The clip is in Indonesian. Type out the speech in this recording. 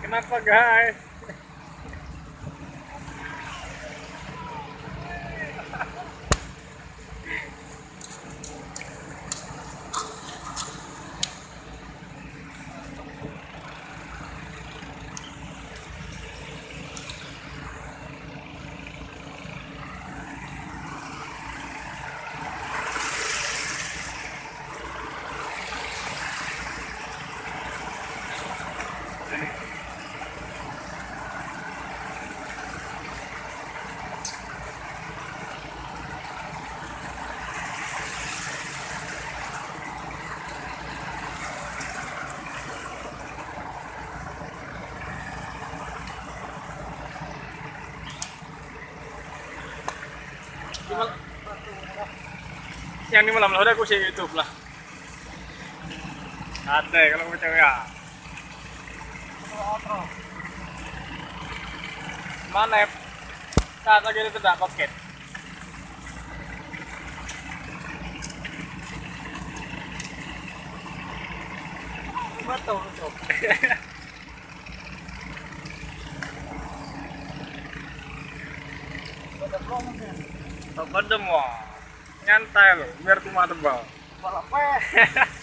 Kenapa guys? Yang di malam lah udah aku sih YouTube lah. Ada kalau mau cewek ya. Mana? Saat lagi itu tidak paket. Betul betul. Tak bedem wah. Nyantai loh, biar cuma tebal. Balap